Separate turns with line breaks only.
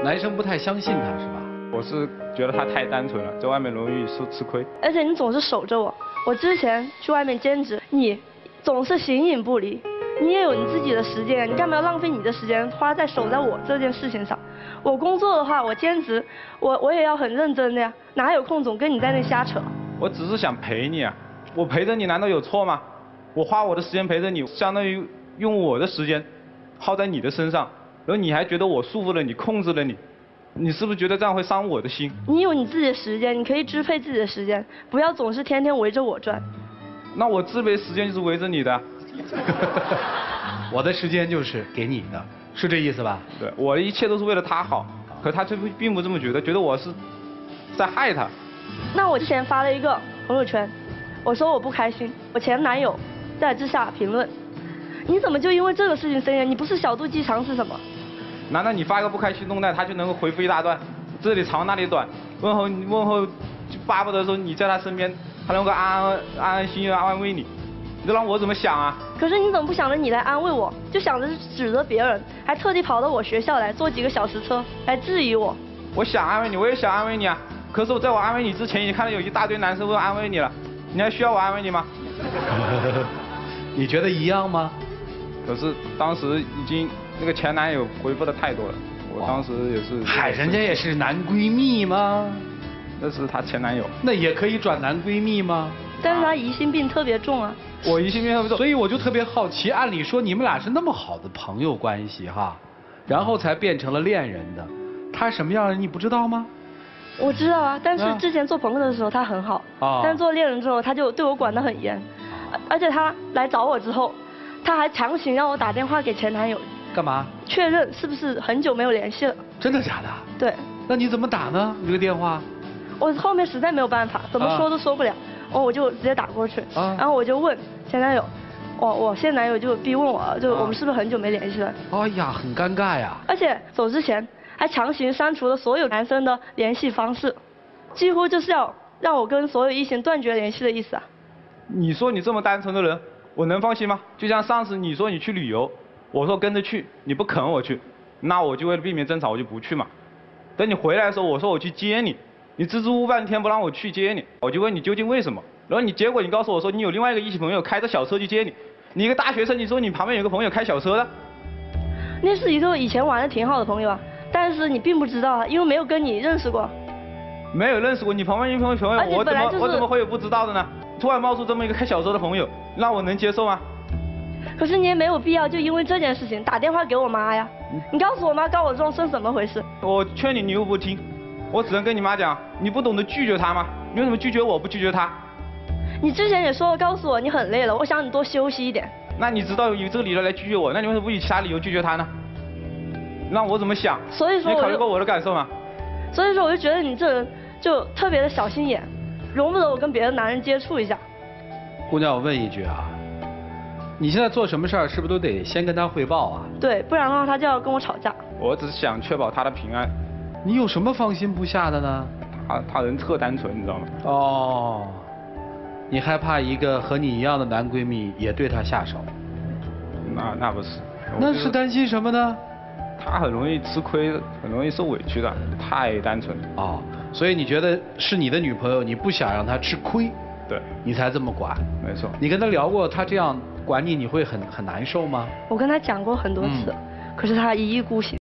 男生不太相信他是吧？
我是觉得他太单纯了，在外面容易吃亏。
而且你总是守着我，我之前去外面兼职，你总是形影不离。你也有你自己的时间，你干嘛要浪费你的时间花在守在我这件事情上？我工作的话，我兼职，我也要很认真的呀，哪有空总跟你在那瞎扯？
我只是想陪你啊，我陪着你难道有错吗？我花我的时间陪着你，相当于用我的时间耗在你的身上，然后你还觉得我束缚了你，控制了你，你是不是觉得这样会伤我的心？
你有你自己的时间，你可以支配自己的时间，不要总是天天围着我转。
那我支配时间就是围着你的。
我的时间就是给你的，是这意思吧？
对，我的一切都是为了他好，可他并不这么觉得，觉得我是在害他。
那我之前发了一个朋友圈，我说我不开心，我前男友在之下评论，你怎么就因为这个事情生气？你不是小肚鸡肠是什么？
难道你发一个不开心动态，他就能够回复一大段，这里长那里短，问候，就巴不得说你在他身边，他能够安安心心安慰你，你这让我怎么想啊？
可是你怎么不想着你来安慰我，就想着指责别人，还特地跑到我学校来坐几个小时车来质疑我？
我想安慰你，我也想安慰你啊。可是在我安慰你之前，已经看到有一大堆男生会安慰你了，你还需要我安慰你吗？
你觉得一样吗？
可是当时已经那个前男友回复的太多了，我当时也是。
嗨，人家也是男闺蜜吗？
那是她前男友。
那也可以转男闺蜜吗？
但是他疑心病特别重啊。
我疑心病特别重，
所以我就特别好奇，按理说你们俩是那么好的朋友关系哈，然后才变成了恋人的，他什么样的你不知道吗？
我知道啊，但是之前做朋友的时候他很好，但是做恋人之后他就对我管得很严，而且他来找我之后，他还强行让我打电话给前男友，
干嘛？
确认是不是很久没有联系了。
真的假的？
对。
那你怎么打呢？你这个电话？
我后面实在没有办法，怎么说都说不了，我就直接打过去，然后我就问前男友，我现男友就逼问我，就我们是不是很久没联系了？
哎呀，很尴尬呀。
而且走之前还强行删除了所有男生的联系方式，几乎就是要让我跟所有异性断绝联系的意思啊。
你说你这么单纯的人，我能放心吗？就像上次你说你去旅游，我说跟着去，你不肯我去，那我就为了避免争吵，我就不去嘛。等你回来的时候，我说我去接你，你支支吾吾半天不让我去接你，我就问你究竟为什么？然后结果你告诉我说你有另外一个异性朋友开着小车去接你，你一个大学生，你说你旁边有个朋友开小车的？
那是一个以前玩的挺好的朋友啊，但是你并不知道啊，因为没有跟你认识过。
没有认识过，你旁边一朋友，我怎么会有不知道的呢？突然冒出这么一个开小车的朋友，让我能接受吗？
可是你也没有必要就因为这件事情打电话给我妈呀，你告诉我妈高我壮是怎么回事？
我劝你，你又不听，我只能跟你妈讲，你不懂得拒绝她吗？你为什么拒绝我不拒绝她？
你之前也说了，告诉我你很累了，我想你多休息一点。
那你知道有这个理由来拒绝我，那你为什么不以其他理由拒绝她呢？让我怎么想？
所以说
你考虑过我的感受吗？
所以说我就觉得你这人就特别的小心眼，容不得我跟别的男人接触一下。
姑娘，我问一句啊，你现在做什么事儿是不是都得先跟他汇报啊？
对，不然的话他就要跟我吵架。
我只是想确保他的平安。
你有什么放心不下的呢？
他人特单纯，你知道吗？
哦，你害怕一个和你一样的男闺蜜也对他下手？
那不是。
那是担心什么呢？
他很容易吃亏，很容易受委屈的，太单纯了。
哦，所以你觉得是你的女朋友，你不想让她吃亏，
对，
你才这么管。
没错。
你跟她聊过，她这样管你，你会很难受吗？
我跟他讲过很多次，可是他一意孤行。